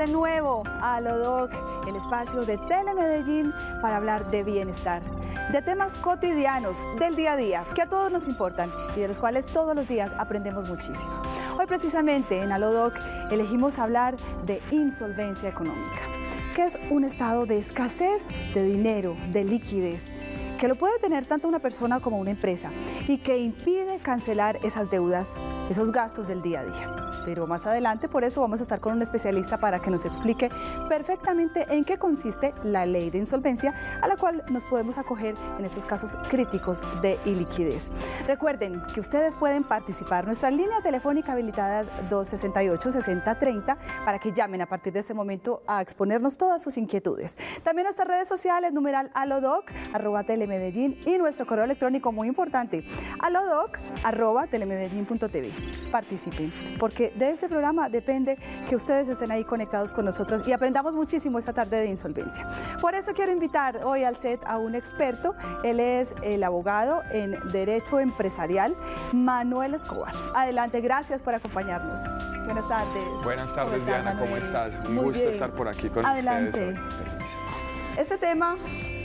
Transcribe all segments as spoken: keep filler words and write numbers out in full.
de nuevo a Alodoc, el espacio de Telemedellín para hablar de bienestar, de temas cotidianos del día a día que a todos nos importan y de los cuales todos los días aprendemos muchísimo. Hoy precisamente en Alodoc elegimos hablar de insolvencia económica, que es un estado de escasez de dinero, de liquidez, que lo puede tener tanto una persona como una empresa y que impide cancelar esas deudas, esos gastos del día a día. Pero más adelante, por eso vamos a estar con un especialista para que nos explique perfectamente en qué consiste la ley de insolvencia a la cual nos podemos acoger en estos casos críticos de iliquidez. Recuerden que ustedes pueden participar. Nuestra línea telefónica habilitada es dos sesenta y ocho, sesenta treinta para que llamen a partir de este momento a exponernos todas sus inquietudes. También nuestras redes sociales, numeral alodoc, arroba telemedellín y nuestro correo electrónico muy importante, alodoc, arroba telemedellín punto tv. Participen, porque de este programa depende que ustedes estén ahí conectados con nosotros y aprendamos muchísimo esta tarde de insolvencia. Por eso quiero invitar hoy al set a un experto. Él es el abogado en Derecho Empresarial, Manuel Escobar. Adelante, gracias por acompañarnos. Buenas tardes. Buenas tardes, ¿Cómo Diana, ¿cómo estás? Un Muy gusto bien. estar por aquí con Adelante. ustedes. Este tema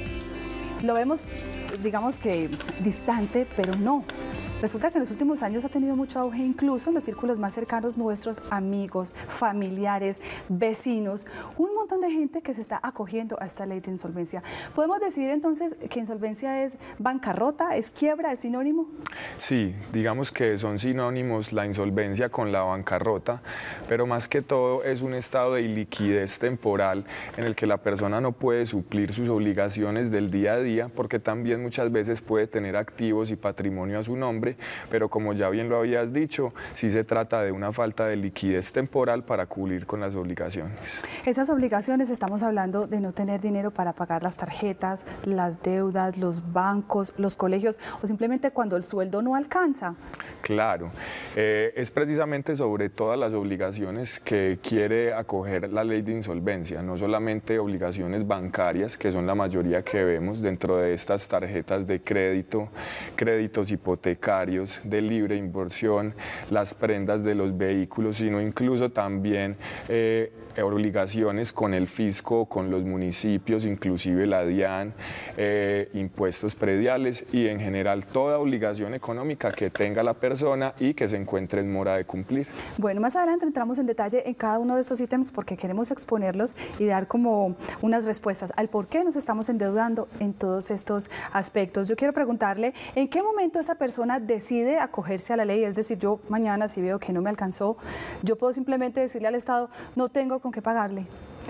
lo vemos, digamos que distante, pero no. Resulta que en los últimos años ha tenido mucho auge, incluso en los círculos más cercanos nuestros, amigos, familiares, vecinos, un montón de gente que se está acogiendo a esta ley de insolvencia. ¿Podemos decir entonces que insolvencia es bancarrota, es quiebra, es sinónimo? Sí, digamos que son sinónimos la insolvencia con la bancarrota, pero más que todo es un estado de iliquidez temporal en el que la persona no puede suplir sus obligaciones del día a día, porque también muchas veces puede tener activos y patrimonio a su nombre, pero como ya bien lo habías dicho, sí se trata de una falta de liquidez temporal para cumplir con las obligaciones. Esas obligaciones, estamos hablando de no tener dinero para pagar las tarjetas, las deudas, los bancos, los colegios, o simplemente cuando el sueldo no alcanza. Claro, eh, es precisamente sobre todas las obligaciones que quiere acoger la ley de insolvencia, no solamente obligaciones bancarias, que son la mayoría que vemos dentro de estas tarjetas de crédito, créditos hipotecarios, de libre inversión, las prendas de los vehículos, sino incluso también eh, obligaciones con el fisco, con los municipios, inclusive la DIAN, eh, impuestos prediales y en general toda obligación económica que tenga la persona y que se encuentre en mora de cumplir. Bueno, más adelante entramos en detalle en cada uno de estos ítems porque queremos exponerlos y dar como unas respuestas al por qué nos estamos endeudando en todos estos aspectos. Yo quiero preguntarle, ¿en qué momento esa persona decide acogerse a la ley? Es decir, yo mañana si veo que no me alcanzó, yo puedo simplemente decirle al Estado, no tengo con qué pagarle.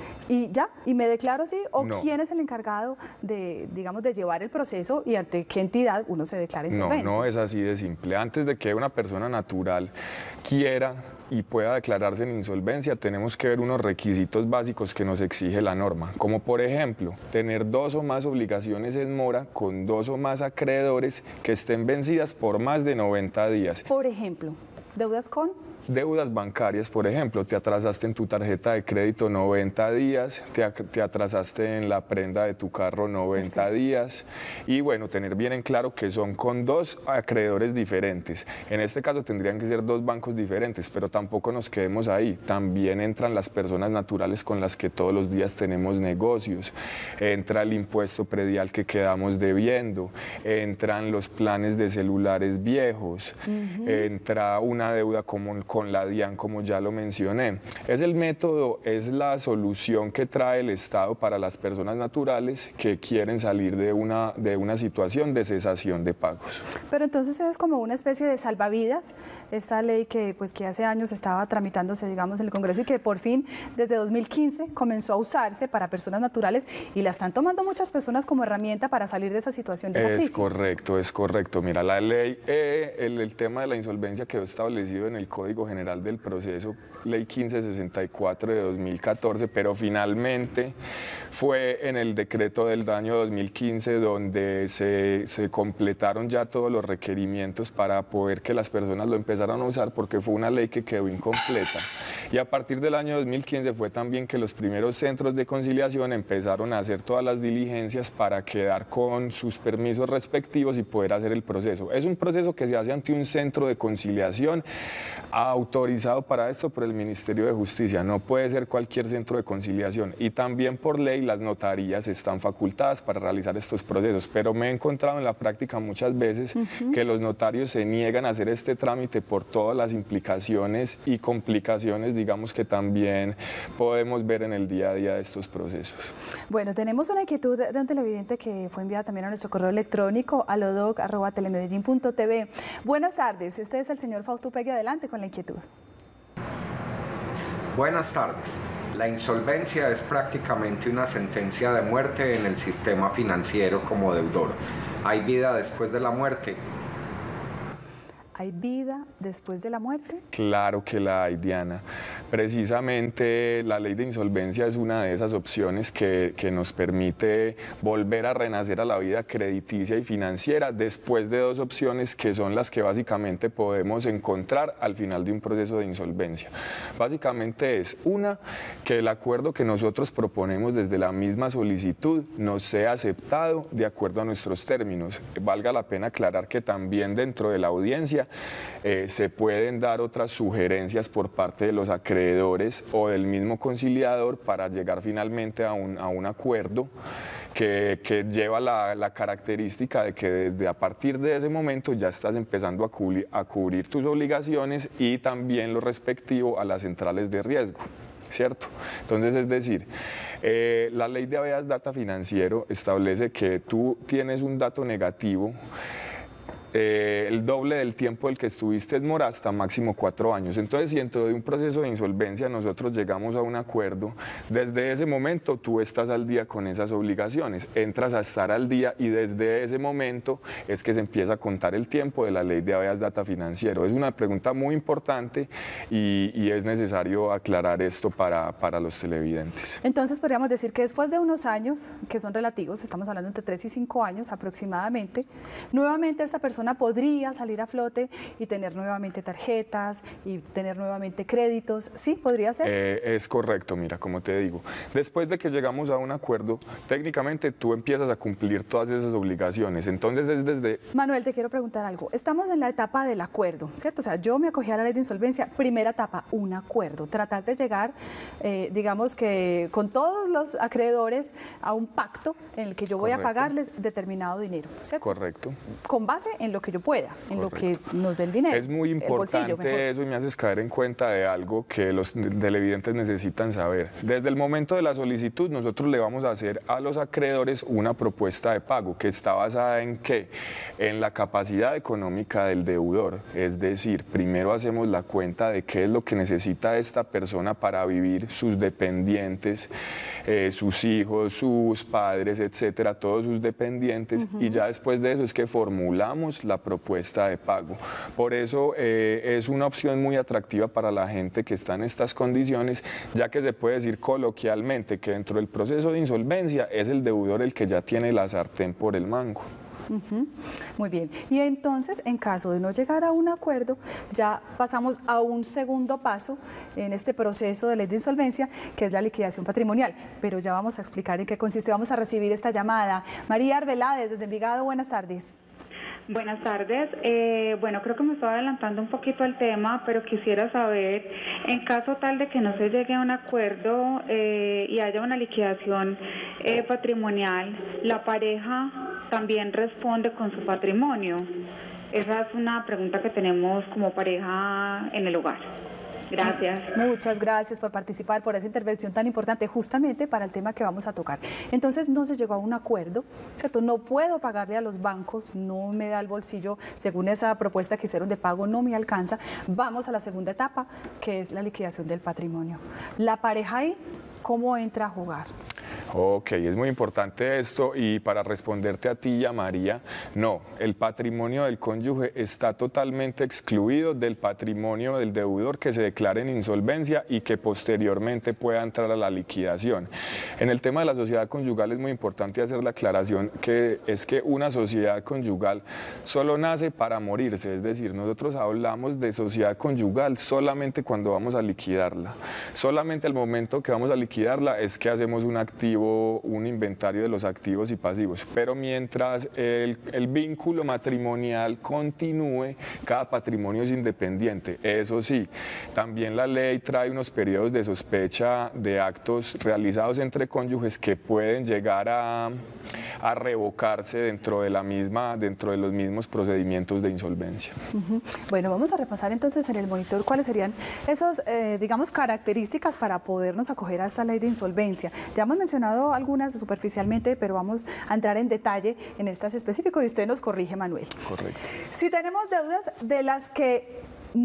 Y ya, y me declaro así, o no. ¿Quién es el encargado de, digamos, de llevar el proceso y ante qué entidad uno se declara insolvente? No, no es así de simple. Antes de que una persona natural quiera y pueda declararse en insolvencia, tenemos que ver unos requisitos básicos que nos exige la norma, como por ejemplo, tener dos o más obligaciones en mora con dos o más acreedores que estén vencidas por más de noventa días. Por ejemplo, deudas con... Deudas bancarias, por ejemplo, te atrasaste en tu tarjeta de crédito noventa días, te, te atrasaste en la prenda de tu carro noventa Perfecto. días y bueno, tener bien en claro que son con dos acreedores diferentes. En este caso tendrían que ser dos bancos diferentes, pero tampoco nos quedemos ahí. También entran las personas naturales con las que todos los días tenemos negocios, entra el impuesto predial que quedamos debiendo, entran los planes de celulares viejos, uh-huh. entra una deuda común con con la DIAN, como ya lo mencioné. Es el método, es la solución que trae el Estado para las personas naturales que quieren salir de una, de una situación de cesación de pagos. Pero entonces es como una especie de salvavidas, esta ley que, pues, que hace años estaba tramitándose, digamos, en el Congreso y que por fin, desde dos mil quince, comenzó a usarse para personas naturales y la están tomando muchas personas como herramienta para salir de esa situación, de esa crisis. Es correcto, es correcto. Mira, la ley, eh, el, el tema de la insolvencia quedó establecido en el Código General del Proceso, Ley quince sesenta y cuatro de dos mil catorce, pero finalmente fue en el decreto del año dos mil quince donde se, se completaron ya todos los requerimientos para poder que las personas lo empezaran a usar, porque fue una ley que quedó incompleta Y a partir del año dos mil quince fue también que los primeros centros de conciliación empezaron a hacer todas las diligencias para quedar con sus permisos respectivos y poder hacer el proceso. Es un proceso que se hace ante un centro de conciliación autorizado para esto por el Ministerio de Justicia. No puede ser cualquier centro de conciliación, y también por ley las notarías están facultadas para realizar estos procesos, pero me he encontrado en la práctica muchas veces uh-huh. que los notarios se niegan a hacer este trámite por todas las implicaciones y complicaciones, digamos, que también podemos ver en el día a día de estos procesos. Bueno, tenemos una inquietud de un televidente que fue enviada también a nuestro correo electrónico alodoc arroba telemedellín punto tv. Buenas tardes, este es el señor Fausto Pegui, adelante con la inquietud. Buenas tardes. La insolvencia es prácticamente una sentencia de muerte en el sistema financiero como deudor. ¿Hay vida después de la muerte? ¿Hay vida después de la muerte? Claro que la hay, Diana. Precisamente la ley de insolvencia es una de esas opciones que, que nos permite volver a renacer a la vida crediticia y financiera después de dos opciones que son las que básicamente podemos encontrar al final de un proceso de insolvencia. Básicamente es una, que el acuerdo que nosotros proponemos desde la misma solicitud nos sea aceptado de acuerdo a nuestros términos. Valga la pena aclarar que también dentro de la audiencia Eh, se pueden dar otras sugerencias por parte de los acreedores o del mismo conciliador para llegar finalmente a un, a un acuerdo que, que lleva la, la característica de que desde a partir de ese momento ya estás empezando a cubrir, a cubrir tus obligaciones y también lo respectivo a las centrales de riesgo, ¿cierto? Entonces, es decir, eh, la ley de habeas data financiero establece que tú tienes un dato negativo, Eh, el doble del tiempo del que estuviste en mora hasta máximo cuatro años. Entonces, si dentro de un proceso de insolvencia nosotros llegamos a un acuerdo, desde ese momento tú estás al día con esas obligaciones, entras a estar al día y desde ese momento es que se empieza a contar el tiempo de la ley de habeas data financiero. Es una pregunta muy importante y, y es necesario aclarar esto para, para los televidentes. Entonces, podríamos decir que después de unos años, que son relativos, estamos hablando entre tres y cinco años aproximadamente, nuevamente esta persona podría salir a flote y tener nuevamente tarjetas y tener nuevamente créditos. ¿Sí? ¿Podría ser? Eh, es correcto, mira, como te digo. Después de que llegamos a un acuerdo, técnicamente tú empiezas a cumplir todas esas obligaciones. Entonces es desde... Manuel, te quiero preguntar algo. Estamos en la etapa del acuerdo, ¿cierto? O sea, yo me acogí a la ley de insolvencia, primera etapa, un acuerdo. Tratar de llegar, eh, digamos que con todos los acreedores a un pacto en el que yo voy Correcto. a pagarles determinado dinero, ¿cierto? Correcto. Con base en lo que yo pueda, en Correcto. lo que nos den dinero. Es muy importante bolsillo, eso y me haces caer en cuenta de algo que los televidentes necesitan saber. Desde el momento de la solicitud nosotros le vamos a hacer a los acreedores una propuesta de pago que está basada en ¿qué? En la capacidad económica del deudor. Es decir, primero hacemos la cuenta de qué es lo que necesita esta persona para vivir, sus dependientes, eh, sus hijos, sus padres, etcétera, todos sus dependientes, uh-huh. y ya después de eso es que formulamos la propuesta de pago. Por eso eh, es una opción muy atractiva para la gente que está en estas condiciones, ya que se puede decir coloquialmente que dentro del proceso de insolvencia es el deudor el que ya tiene la sartén por el mango. Uh-huh. Muy bien. Y entonces, en caso de no llegar a un acuerdo, ya pasamos a un segundo paso en este proceso de ley de insolvencia, que es la liquidación patrimonial. Pero ya vamos a explicar en qué consiste. Vamos a recibir esta llamada. María Arbeláez, desde Envigado, buenas tardes. Buenas tardes. Eh, bueno, creo que me estoy adelantando un poquito al tema, pero quisiera saber, en caso tal de que no se llegue a un acuerdo eh, y haya una liquidación eh, patrimonial, ¿la pareja también responde con su patrimonio? Esa es una pregunta que tenemos como pareja en el hogar. Gracias. Muchas gracias por participar, por esa intervención tan importante, justamente para el tema que vamos a tocar. Entonces, no se llegó a un acuerdo, ¿cierto? No puedo pagarle a los bancos, no me da el bolsillo, según esa propuesta que hicieron de pago, no me alcanza. Vamos a la segunda etapa, que es la liquidación del patrimonio. La pareja ahí, ¿cómo entra a jugar? Ok, es muy importante esto y para responderte a ti y a María, no, el patrimonio del cónyuge está totalmente excluido del patrimonio del deudor que se declare en insolvencia y que posteriormente pueda entrar a la liquidación. En el tema de la sociedad conyugal es muy importante hacer la aclaración que es que una sociedad conyugal solo nace para morirse, es decir, nosotros hablamos de sociedad conyugal solamente cuando vamos a liquidarla, solamente al momento que vamos a liquidarla es que hacemos un activo, un inventario de los activos y pasivos, pero mientras el, el vínculo matrimonial continúe, cada patrimonio es independiente. Eso sí, también la ley trae unos periodos de sospecha de actos realizados entre cónyuges que pueden llegar a, a revocarse dentro de la misma, dentro de los mismos procedimientos de insolvencia. Uh-huh. Bueno, vamos a repasar entonces en el monitor cuáles serían esas, eh, digamos, características para podernos acoger a esta ley de insolvencia. Ya hemos mencionado algunas superficialmente, pero vamos a entrar en detalle en estas específicas y usted nos corrige, Manuel. Correcto. Si tenemos deudas de las que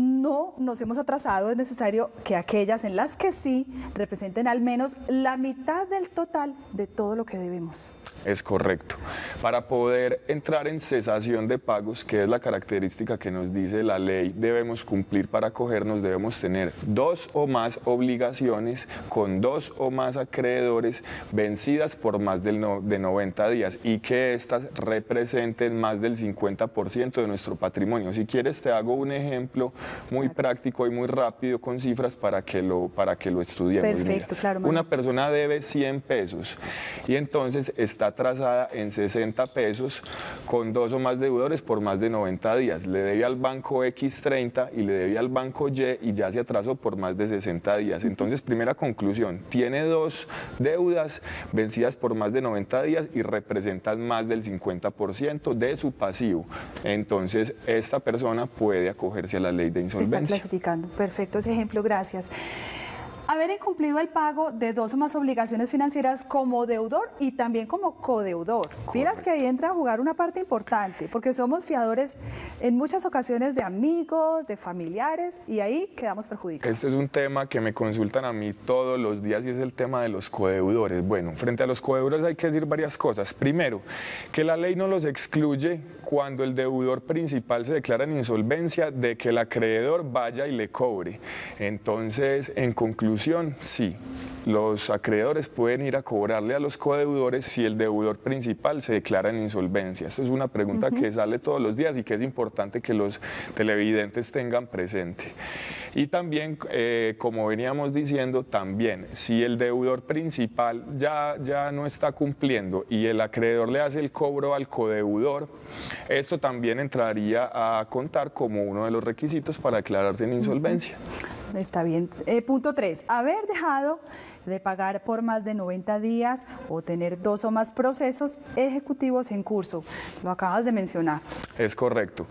no nos hemos atrasado, es necesario que aquellas en las que sí representen al menos la mitad del total de todo lo que debemos. Es correcto. Para poder entrar en cesación de pagos, que es la característica que nos dice la ley, debemos cumplir para acogernos, debemos tener dos o más obligaciones con dos o más acreedores vencidas por más del no, de noventa días y que éstas representen más del cincuenta por ciento de nuestro patrimonio. Si quieres te hago un ejemplo muy claro. práctico y muy rápido con cifras para que lo, para que lo estudiemos. Perfecto, Mira, claro. Una persona debe cien pesos y entonces está atrasada en sesenta pesos con dos o más deudores por más de noventa días. Le debe al banco equis treinta y le debe al banco Y y ya se atrasó por más de sesenta días. Entonces, primera conclusión, tiene dos deudas vencidas por más de noventa días y representan más del cincuenta por ciento de su pasivo. Entonces, esta persona puede acogerse a la ley de insolvencia. Está clasificando. Perfecto ese ejemplo, gracias. Haber incumplido el pago de dos o más obligaciones financieras como deudor y también como codeudor. Miras que ahí entra a jugar una parte importante, porque somos fiadores en muchas ocasiones de amigos, de familiares, y ahí quedamos perjudicados. Este es un tema que me consultan a mí todos los días y es el tema de los codeudores. Bueno, frente a los codeudores hay que decir varias cosas. Primero, que la ley no los excluye cuando el deudor principal se declara en insolvencia de que el acreedor vaya y le cobre. Entonces, en conclusión, sí, los acreedores pueden ir a cobrarle a los codeudores si el deudor principal se declara en insolvencia. Esto es una pregunta uh-huh. que sale todos los días y que es importante que los televidentes tengan presente. Y también, eh, como veníamos diciendo, también si el deudor principal ya, ya no está cumpliendo y el acreedor le hace el cobro al codeudor, esto también entraría a contar como uno de los requisitos para declararse en insolvencia. Uh-huh. Está bien. Eh, punto tres, haber dejado de pagar por más de noventa días o tener dos o más procesos ejecutivos en curso. Lo acabas de mencionar. Es correcto.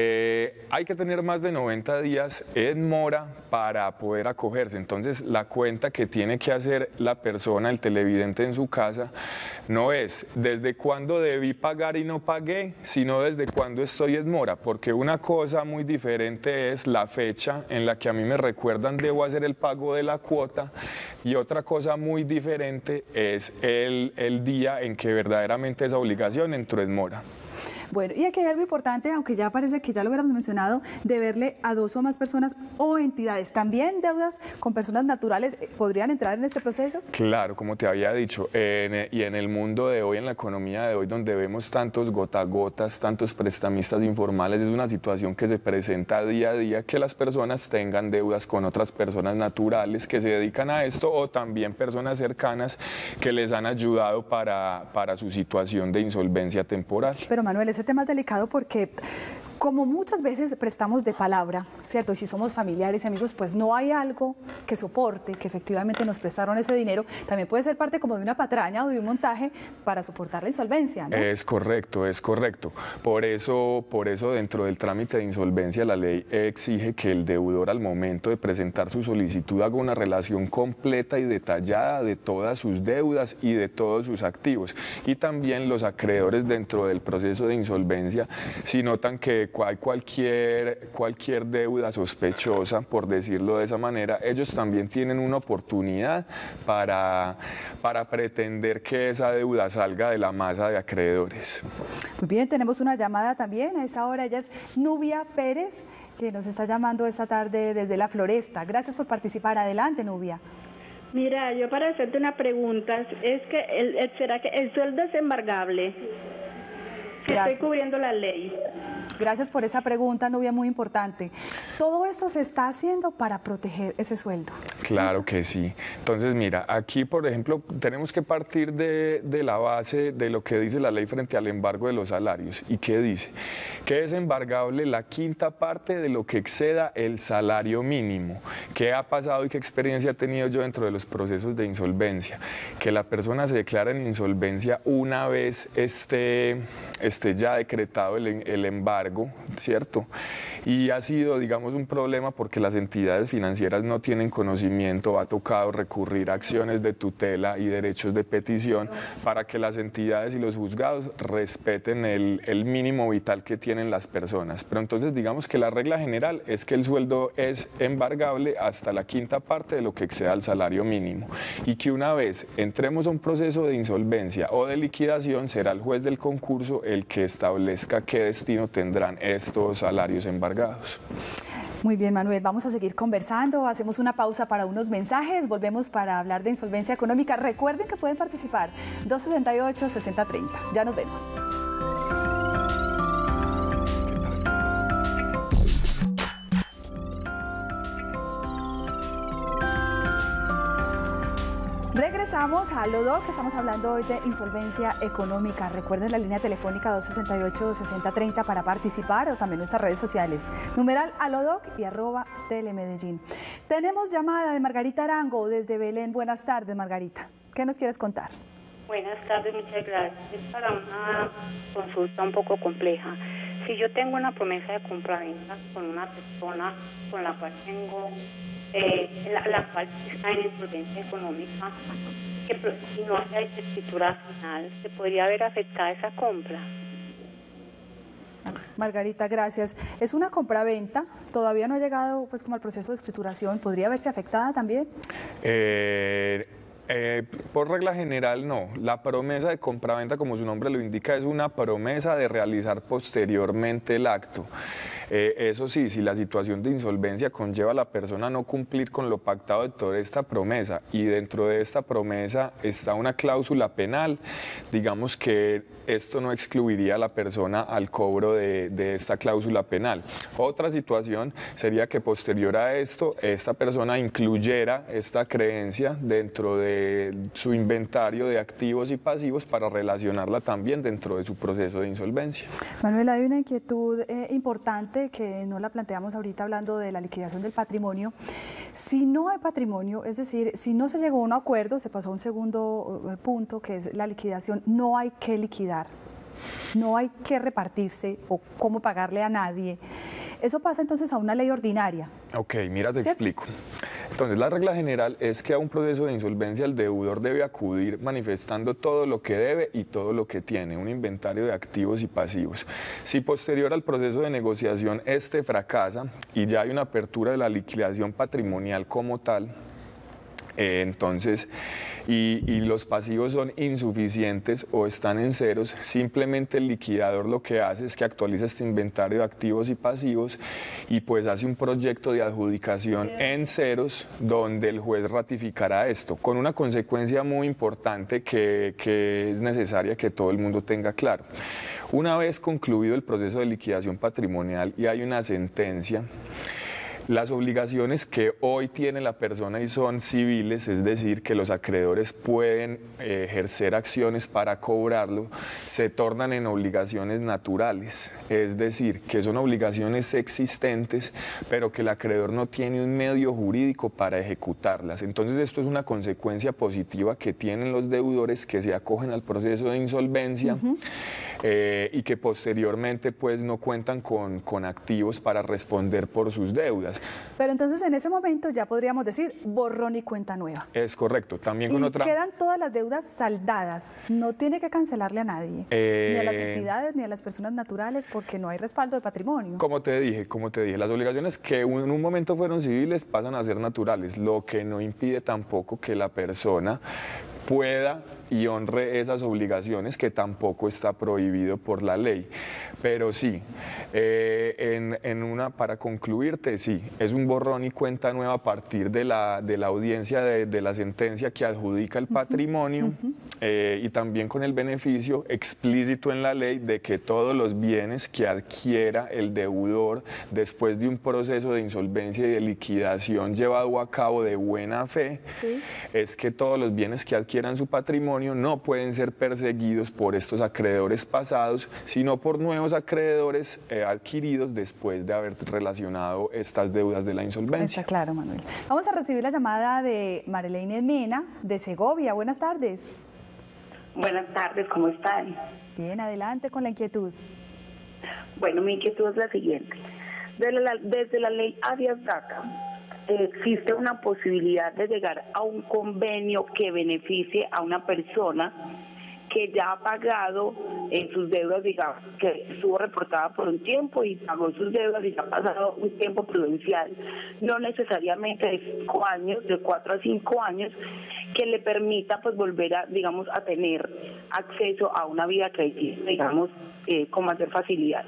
Eh, hay que tener más de noventa días en mora para poder acogerse. Entonces, la cuenta que tiene que hacer la persona, el televidente en su casa, no es desde cuándo debí pagar y no pagué, sino desde cuándo estoy en mora, porque una cosa muy diferente es la fecha en la que a mí me recuerdan debo hacer el pago de la cuota y otra cosa muy diferente es el, el día en que verdaderamente esa obligación entró en mora. Bueno, y aquí hay algo importante, aunque ya parece que ya lo hubiéramos mencionado, deberle a dos o más personas o entidades. ¿También deudas con personas naturales podrían entrar en este proceso? Claro, como te había dicho, en, y en el mundo de hoy, en la economía de hoy, donde vemos tantos gotagotas, tantos prestamistas informales, es una situación que se presenta día a día, que las personas tengan deudas con otras personas naturales que se dedican a esto o también personas cercanas que les han ayudado para, para su situación de insolvencia temporal. Pero Manuel, ese tema es delicado porque como muchas veces prestamos de palabra, ¿cierto? Y si somos familiares y amigos, pues no hay algo que soporte que efectivamente nos prestaron ese dinero. También puede ser parte como de una patraña o de un montaje para soportar la insolvencia, ¿no? Es correcto, es correcto. Por eso, por eso dentro del trámite de insolvencia la ley exige que el deudor al momento de presentar su solicitud haga una relación completa y detallada de todas sus deudas y de todos sus activos. Y también los acreedores dentro del proceso de insolvencia, si notan que hay cualquier, cualquier deuda sospechosa, por decirlo de esa manera, ellos también tienen una oportunidad para, para pretender que esa deuda salga de la masa de acreedores. Muy bien, tenemos una llamada también a esa hora. Ella es Nubia Pérez, que nos está llamando esta tarde desde La Floresta. Gracias por participar. Adelante, Nubia. Mira, yo para hacerte una pregunta, es que el, el, ¿será que el sueldo es embargable? Que estoy cubriendo la ley. Gracias por esa pregunta, Nubia, muy importante. Todo esto se está haciendo para proteger ese sueldo. Claro ¿sí? que sí. Entonces, mira, aquí, por ejemplo, tenemos que partir de, de la base de lo que dice la ley frente al embargo de los salarios. ¿Y qué dice? Que es embargable la quinta parte de lo que exceda el salario mínimo. ¿Qué ha pasado y qué experiencia he tenido yo dentro de los procesos de insolvencia? Que la persona se declara en insolvencia una vez esté, esté ya decretado el, el embargo, ¿cierto? Y ha sido, digamos, un problema porque las entidades financieras no tienen conocimiento, ha tocado recurrir a acciones de tutela y derechos de petición para que las entidades y los juzgados respeten el, el mínimo vital que tienen las personas. Pero entonces, digamos que la regla general es que el sueldo es embargable hasta la quinta parte de lo que exceda el salario mínimo y que una vez entremos a un proceso de insolvencia o de liquidación, será el juez del concurso el que establezca qué destino tendrán estos salarios embargados. Muy bien, Manuel, vamos a seguir conversando, hacemos una pausa para unos mensajes, volvemos para hablar de insolvencia económica. Recuerden que pueden participar, dos sesenta y ocho, sesenta treinta. Ya nos vemos. Regresamos a Lodoc, que estamos hablando hoy de insolvencia económica. Recuerden la línea telefónica dos sesenta y ocho, sesenta treinta para participar o también nuestras redes sociales. Numeral Alodoc y arroba Telemedellín. Tenemos llamada de Margarita Arango desde Belén. Buenas tardes, Margarita. ¿Qué nos quieres contar? Buenas tardes, muchas gracias. Es para una consulta un poco compleja. Si yo tengo una promesa de compra-venta con una persona con la cual tengo, eh, la, la cual está en insolvencia económica, que si no se ha hecho escritura final, ¿se podría ver afectada esa compra? Margarita, gracias. Es una compra-venta, todavía no ha llegado pues como al proceso de escrituración, ¿podría verse afectada también? Eh... Eh, por regla general no, la promesa de compraventa, como su nombre lo indica, es una promesa de realizar posteriormente el acto. Eh, eso sí, si la situación de insolvencia conlleva a la persona a no cumplir con lo pactado dentro de esta promesa y dentro de esta promesa está una cláusula penal, digamos que esto no excluiría a la persona al cobro de, de esta cláusula penal. Otra situación sería que posterior a esto, esta persona incluyera esta creencia dentro de su inventario de activos y pasivos para relacionarla también dentro de su proceso de insolvencia. Manuel, hay una inquietud eh, importante que no la planteamos ahorita hablando de la liquidación del patrimonio. Si no hay patrimonio, es decir, si no se llegó a un acuerdo, se pasó a un segundo punto que es la liquidación, no hay que liquidar, no hay que repartirse o cómo pagarle a nadie. Eso pasa entonces a una ley ordinaria. Ok, mira, te ¿cierto? explico. Entonces, la regla general es que a un proceso de insolvencia el deudor debe acudir manifestando todo lo que debe y todo lo que tiene, un inventario de activos y pasivos. Si posterior al proceso de negociación este fracasa y ya hay una apertura de la liquidación patrimonial como tal, Eh, entonces, y, y los pasivos son insuficientes o están en ceros, simplemente el liquidador lo que hace es que actualiza este inventario de activos y pasivos y pues hace un proyecto de adjudicación en ceros donde el juez ratificará esto, con una consecuencia muy importante que, que es necesaria que todo el mundo tenga claro. Una vez concluido el proceso de liquidación patrimonial y hay una sentencia, las obligaciones que hoy tiene la persona y son civiles, es decir, que los acreedores pueden eh, ejercer acciones para cobrarlo, se tornan en obligaciones naturales, es decir, que son obligaciones existentes, pero que el acreedor no tiene un medio jurídico para ejecutarlas. Entonces, esto es una consecuencia positiva que tienen los deudores que se acogen al proceso de insolvencia uh-huh. eh, y que posteriormente pues, no cuentan con, con activos para responder por sus deudas. deudas. Pero entonces en ese momento ya podríamos decir borrón y cuenta nueva. Es correcto. También con y otra... quedan todas las deudas saldadas. No tiene que cancelarle a nadie, eh... ni a las entidades, ni a las personas naturales, porque no hay respaldo de patrimonio. Como te dije, como te dije, las obligaciones que en un momento fueron civiles pasan a ser naturales, lo que no impide tampoco que la persona pueda y honre esas obligaciones, que tampoco está prohibido por la ley. Pero sí, eh, en, en una, para concluirte, sí, es un borrón y cuenta nueva a partir de la, de la audiencia de, de la sentencia que adjudica el patrimonio, uh-huh. eh, y también con el beneficio explícito en la ley de que todos los bienes que adquiera el deudor después de un proceso de insolvencia y de liquidación llevado a cabo de buena fe, sí. es que todos los bienes que adquieran su patrimonio no pueden ser perseguidos por estos acreedores pasados, sino por nuevos acreedores eh, adquiridos después de haber relacionado estas deudas de la insolvencia. Está claro, Manuel. Vamos a recibir la llamada de Marlene Mena, de Segovia. Buenas tardes. Buenas tardes, ¿cómo están? Bien, adelante con la inquietud. Bueno, mi inquietud es la siguiente. Desde la, desde la ley Habeas Data, existe una posibilidad de llegar a un convenio que beneficie a una persona que ya ha pagado en sus deudas, digamos, que estuvo reportada por un tiempo y pagó sus deudas y ya ha pasado un tiempo prudencial, no necesariamente de cinco años, de cuatro a cinco años, que le permita pues volver a, digamos, a tener acceso a una vida crediticia, digamos, eh, con mayor facilidad.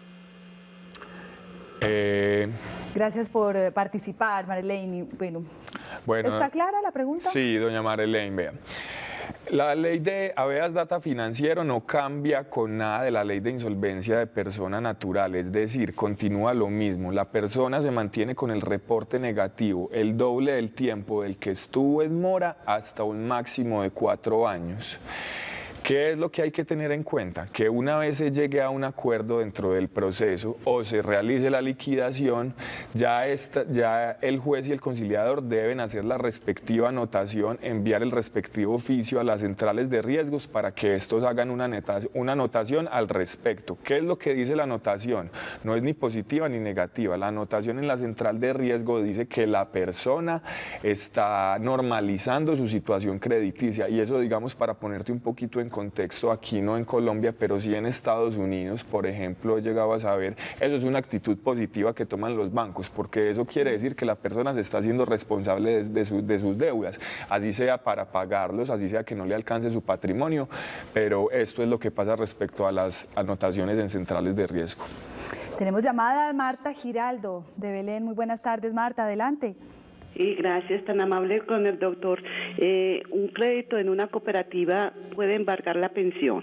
Eh... Gracias por participar, Marlene. Bueno, bueno, ¿está clara la pregunta? Sí, doña Marlene, vea. La ley de Habeas Data Financiero no cambia con nada de la ley de insolvencia de persona natural, es decir, continúa lo mismo. La persona se mantiene con el reporte negativo el doble del tiempo del que estuvo en mora hasta un máximo de cuatro años. ¿Qué es lo que hay que tener en cuenta? Que una vez se llegue a un acuerdo dentro del proceso o se realice la liquidación, ya, esta, ya el juez y el conciliador deben hacer la respectiva anotación, enviar el respectivo oficio a las centrales de riesgos para que estos hagan una, netación, una anotación al respecto. ¿Qué es lo que dice la anotación? No es ni positiva ni negativa. La anotación en la central de riesgo dice que la persona está normalizando su situación crediticia, y eso, digamos, para ponerte un poquito en contexto, aquí no en Colombia, pero sí en Estados Unidos, por ejemplo, he llegado a saber, eso es una actitud positiva que toman los bancos, porque eso quiere decir que la persona se está haciendo responsable de, de, su, de sus deudas, así sea para pagarlos, así sea que no le alcance su patrimonio, pero esto es lo que pasa respecto a las anotaciones en centrales de riesgo. Tenemos llamada de Marta Giraldo, de Belén. Muy buenas tardes, Marta, adelante. Sí, gracias, tan amable con el doctor. Eh, ¿Un crédito en una cooperativa puede embargar la pensión?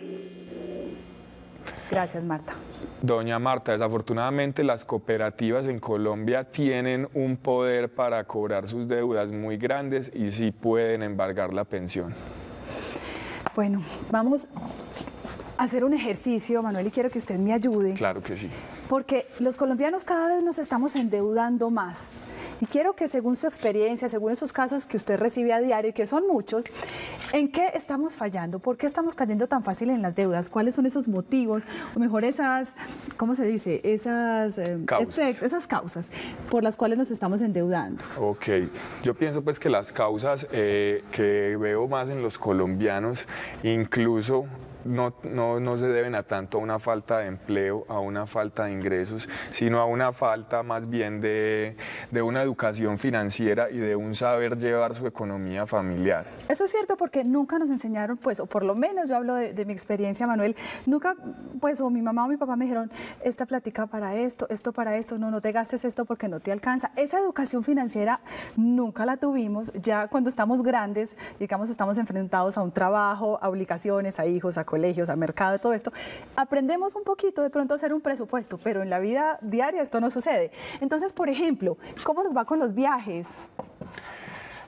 Gracias, Marta. Doña Marta, desafortunadamente las cooperativas en Colombia tienen un poder para cobrar sus deudas muy grandes y sí pueden embargar la pensión. Bueno, vamos a hacer un ejercicio, Manuel, y quiero que usted me ayude. Claro que sí. Porque los colombianos cada vez nos estamos endeudando más. Y quiero que, según su experiencia, según esos casos que usted recibe a diario, y que son muchos, ¿en qué estamos fallando? ¿Por qué estamos cayendo tan fácil en las deudas? ¿Cuáles son esos motivos? O mejor esas, ¿cómo se dice? Esas, eh, causas. Efect, esas causas por las cuales nos estamos endeudando. Ok, yo pienso pues que las causas eh, que veo más en los colombianos, incluso No, no, no se deben a tanto a una falta de empleo, a una falta de ingresos, sino a una falta más bien de, de una educación financiera y de un saber llevar su economía familiar. Eso es cierto, porque nunca nos enseñaron, pues, o por lo menos yo hablo de, de mi experiencia, Manuel, nunca, pues, o mi mamá o mi papá me dijeron, esta plática para esto, esto para esto, no, no te gastes esto porque no te alcanza. Esa educación financiera nunca la tuvimos. Ya cuando estamos grandes, digamos, estamos enfrentados a un trabajo, a obligaciones, a hijos, a colegios, a mercado, todo esto, aprendemos un poquito de pronto a hacer un presupuesto, pero en la vida diaria esto no sucede. Entonces, por ejemplo, ¿cómo nos va con los viajes?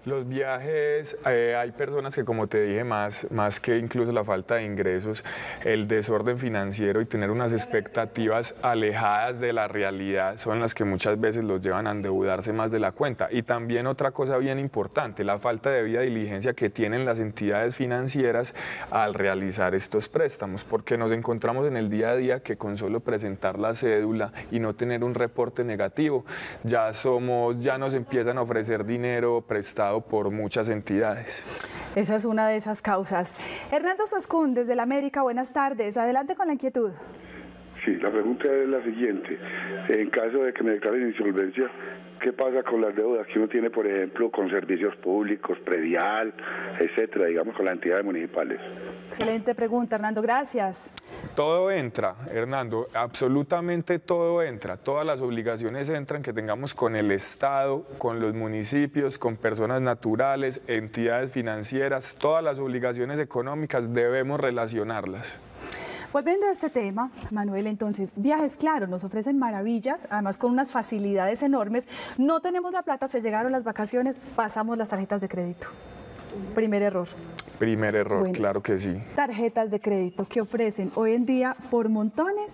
Los viajes, eh, hay personas que, como te dije, más, más que incluso la falta de ingresos, el desorden financiero y tener unas expectativas alejadas de la realidad son las que muchas veces los llevan a endeudarse más de la cuenta. Y también otra cosa bien importante, la falta de debida diligencia que tienen las entidades financieras al realizar estos préstamos, porque nos encontramos en el día a día que con solo presentar la cédula y no tener un reporte negativo, ya somos, ya nos empiezan a ofrecer dinero prestado por muchas entidades. Esa es una de esas causas. Hernando Suascún, desde la América, buenas tardes. Adelante con la inquietud. Sí, la pregunta es la siguiente. En caso de que me declaren insolvencia, ¿qué pasa con las deudas que uno tiene, por ejemplo, con servicios públicos, predial, etcétera, digamos, con las entidades municipales? Excelente pregunta, Hernando, gracias. Todo entra, Hernando, absolutamente todo entra. Todas las obligaciones entran que tengamos con el Estado, con los municipios, con personas naturales, entidades financieras, todas las obligaciones económicas debemos relacionarlas. Volviendo a este tema, Manuel, entonces, viajes, claro, nos ofrecen maravillas, además con unas facilidades enormes. No tenemos la plata, se llegaron las vacaciones, pasamos las tarjetas de crédito. Primer error. Primer error, bueno, claro que sí. Tarjetas de crédito que ofrecen hoy en día por montones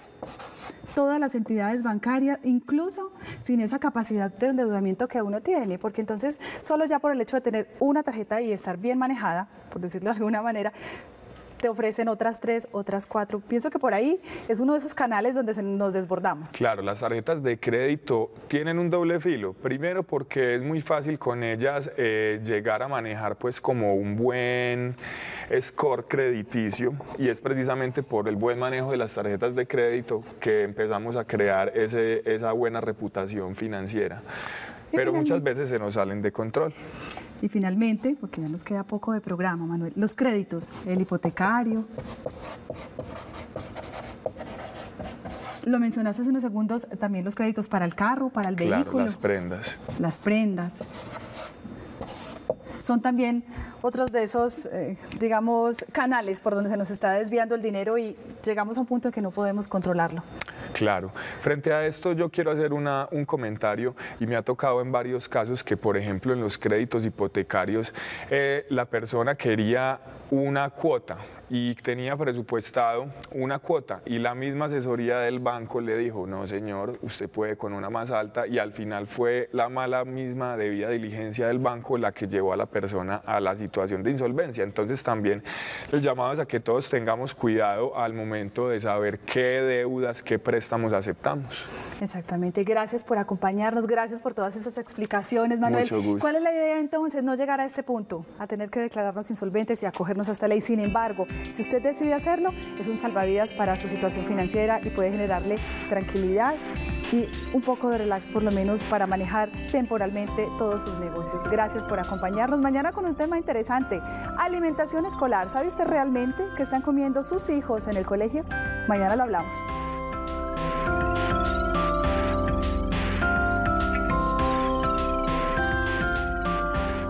todas las entidades bancarias, incluso sin esa capacidad de endeudamiento que uno tiene, porque entonces solo ya por el hecho de tener una tarjeta y estar bien manejada, por decirlo de alguna manera, te ofrecen otras tres, otras cuatro. Pienso que por ahí es uno de esos canales donde se nos desbordamos. Claro, las tarjetas de crédito tienen un doble filo. Primero porque es muy fácil con ellas eh, llegar a manejar pues como un buen score crediticio, y es precisamente por el buen manejo de las tarjetas de crédito que empezamos a crear ese, esa buena reputación financiera. Pero muchas veces se nos salen de control. Y finalmente, porque ya nos queda poco de programa, Manuel, los créditos, el hipotecario. Lo mencionaste hace unos segundos, también los créditos para el carro, para el claro, vehículo. Las prendas. Las prendas. Son también otros de esos, eh, digamos, canales por donde se nos está desviando el dinero y llegamos a un punto en que no podemos controlarlo. Claro. Frente a esto yo quiero hacer una, un comentario, y me ha tocado en varios casos que, por ejemplo, en los créditos hipotecarios, eh, la persona quería una cuota y tenía presupuestado una cuota y la misma asesoría del banco le dijo, no señor, usted puede con una más alta, y al final fue la mala misma debida diligencia del banco la que llevó a la persona a la situación de insolvencia. Entonces también el llamado es a que todos tengamos cuidado al momento de saber qué deudas, qué préstamos aceptamos. Exactamente, gracias por acompañarnos, gracias por todas esas explicaciones, Manuel. Mucho gusto. ¿Cuál es la idea entonces? No llegar a este punto, a tener que declararnos insolventes y acogernos a esta ley. Sin embargo, si usted decide hacerlo, es un salvavidas para su situación financiera y puede generarle tranquilidad y un poco de relax, por lo menos, para manejar temporalmente todos sus negocios. Gracias por acompañarnos. Mañana con un tema interesante, alimentación escolar. ¿Sabe usted realmente qué están comiendo sus hijos en el colegio? Mañana lo hablamos.